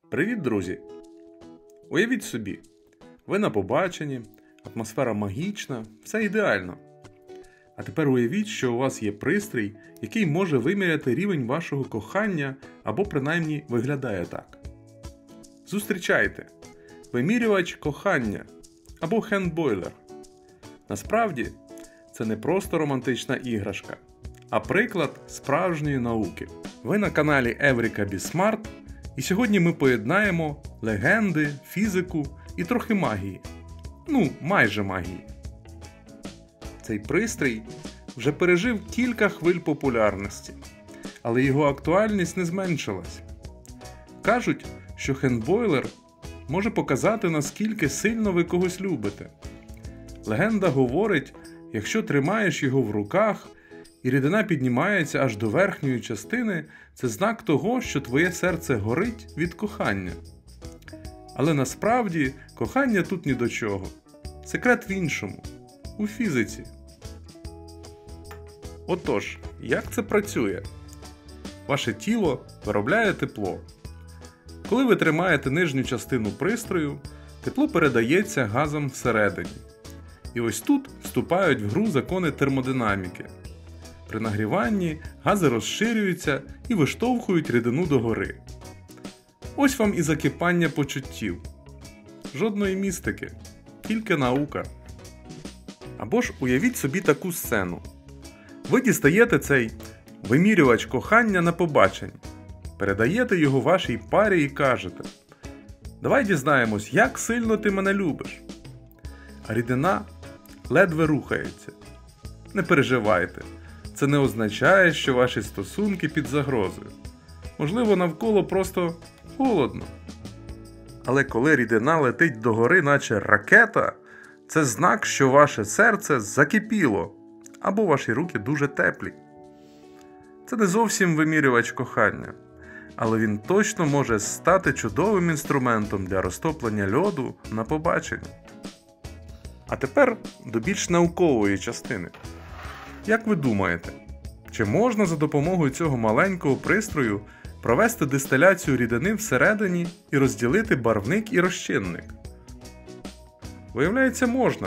Привіт, друзі! Уявіть собі, ви на побаченні, атмосфера магічна, все ідеально. А тепер уявіть, що у вас є пристрій, який може виміряти рівень вашого кохання або принаймні виглядає так. Зустрічайте! Вимірювач кохання або хендбойлер. Насправді, це не просто романтична іграшка, а приклад справжньої науки. Ви на каналі Еврика Бісмарт. І сьогодні ми поєднаємо легенди, фізику і трохи магії. Майже магії. Цей пристрій вже пережив кілька хвиль популярності, але його актуальність не зменшилась. Кажуть, що хендбойлер може показати, наскільки сильно ви когось любите. Легенда говорить, якщо тримаєш його в руках, і рідина піднімається аж до верхньої частини, це знак того, що твоє серце горить від кохання. Але насправді кохання тут ні до чого. Секрет в іншому – у фізиці. Отож, як це працює? Ваше тіло виробляє тепло. Коли ви тримаєте нижню частину пристрою, тепло передається газам всередині. І ось тут вступають в гру закони термодинаміки. При нагріванні гази розширюються і виштовхують рідину догори. Ось вам і закипання почуттів. Жодної містики, тільки наука. Або ж уявіть собі таку сцену. Ви дістаєте цей вимірювач кохання на побаченні, передаєте його вашій парі і кажете: «Давай дізнаємось, як сильно ти мене любиш». А рідина ледве рухається. Не переживайте. Це не означає, що ваші стосунки під загрозою. Можливо, навколо просто холодно. Але коли рідина летить догори, наче ракета, це знак, що ваше серце закипіло, або ваші руки дуже теплі. Це не зовсім вимірювач кохання, але він точно може стати чудовим інструментом для розтоплення льоду на побаченні. А тепер до більш наукової частини. Як ви думаєте, чи можна за допомогою цього маленького пристрою провести дистиляцію рідини всередині і розділити барвник і розчинник? Виявляється, можна.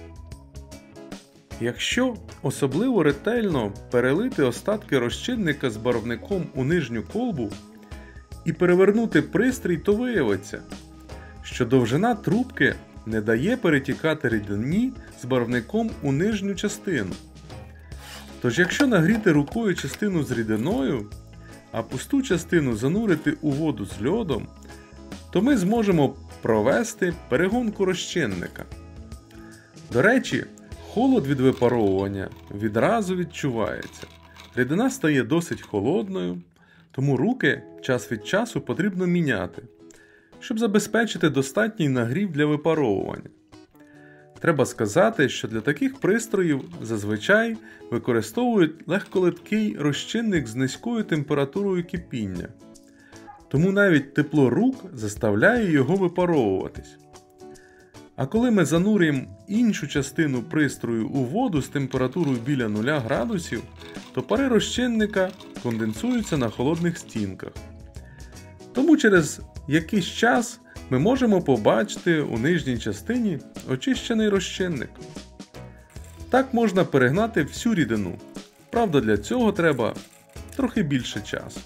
Якщо особливо ретельно перелити остатки розчинника з барвником у нижню колбу і перевернути пристрій, то виявиться, що довжина трубки не дає перетікати рідині з барвником у нижню частину. Тож, якщо нагріти рукою частину з рідиною, а пусту частину занурити у воду з льодом, то ми зможемо провести перегонку розчинника. До речі, холод від випаровування відразу відчувається. Рідина стає досить холодною, тому руки час від часу потрібно міняти, щоб забезпечити достатній нагрів для випаровування. Треба сказати, що для таких пристроїв зазвичай використовують легколиткий розчинник з низькою температурою кипіння. Тому навіть тепло рук заставляє його випаровуватись. А коли ми занурюємо іншу частину пристрою у воду з температурою біля 0 градусів, то пари розчинника конденсуються на холодних стінках. Тому через якийсь час ми можемо побачити у нижній частині очищений розчинник. Так можна перегнати всю рідину. Правда, для цього треба трохи більше часу.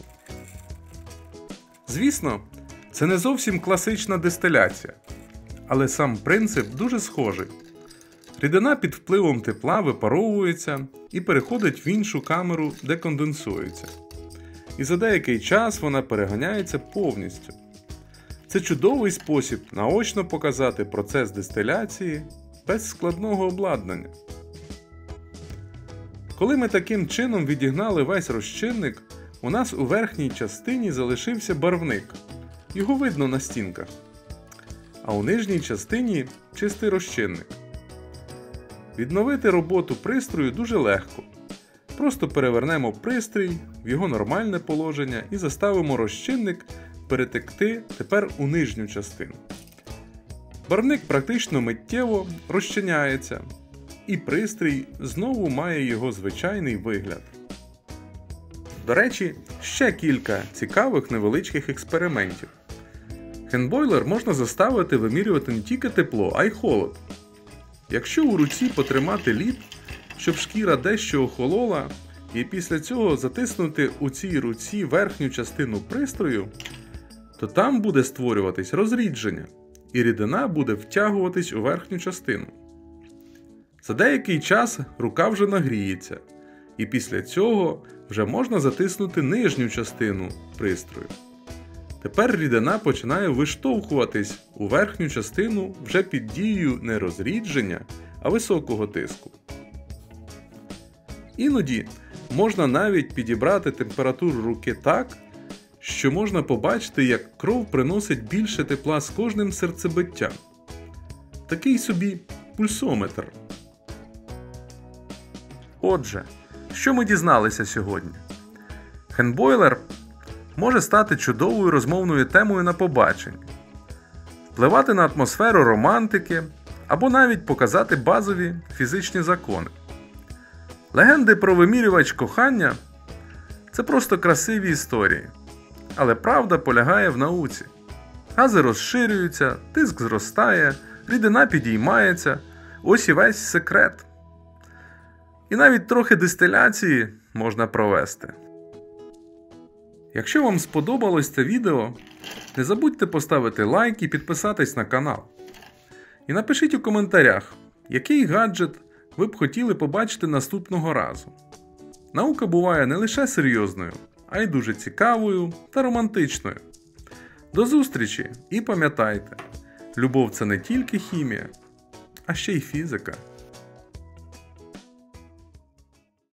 Звісно, це не зовсім класична дистиляція, але сам принцип дуже схожий. Рідина під впливом тепла випаровується і переходить в іншу камеру, де конденсується. І за деякий час вона переганяється повністю. Це чудовий спосіб наочно показати процес дистиляції без складного обладнання. Коли ми таким чином відігнали весь розчинник, у нас у верхній частині залишився барвник. Його видно на стінках. А у нижній частині чистий розчинник. Відновити роботу пристрою дуже легко. Просто перевернемо пристрій в його нормальне положення і заставимо розчинник перетекти тепер у нижню частину. Барвник практично миттєво розчиняється, і пристрій знову має його звичайний вигляд. До речі, ще кілька цікавих невеличких експериментів. Хендбойлер можна заставити вимірювати не тільки тепло, а й холод. Якщо у руці потримати лід, щоб шкіра дещо охолола, і після цього затиснути у цій руці верхню частину пристрою, то там буде створюватись розрідження, і рідина буде втягуватись у верхню частину. За деякий час рука вже нагріється, і після цього вже можна затиснути нижню частину пристрою. Тепер рідина починає виштовхуватись у верхню частину вже під дією не розрідження, а високого тиску. Іноді можна навіть підібрати температуру руки так, що можна побачити, як кров приносить більше тепла з кожним серцебиттям. Такий собі пульсометр. Отже, що ми дізналися сьогодні? Хендбойлер може стати чудовою розмовною темою на побаченні, впливати на атмосферу романтики або навіть показати базові фізичні закони. Легенди про вимірювач кохання – це просто красиві історії, але правда полягає в науці. Гази розширюються, тиск зростає, рідина підіймається – ось і весь секрет. І навіть трохи дистиляції можна провести. Якщо вам сподобалось це відео, не забудьте поставити лайк і підписатись на канал. І напишіть у коментарях, який гаджет ви б хотіли побачити наступного разу. Наука буває не лише серйозною, а й дуже цікавою та романтичною. До зустрічі і пам'ятайте, любов – це не тільки хімія, а ще й фізика.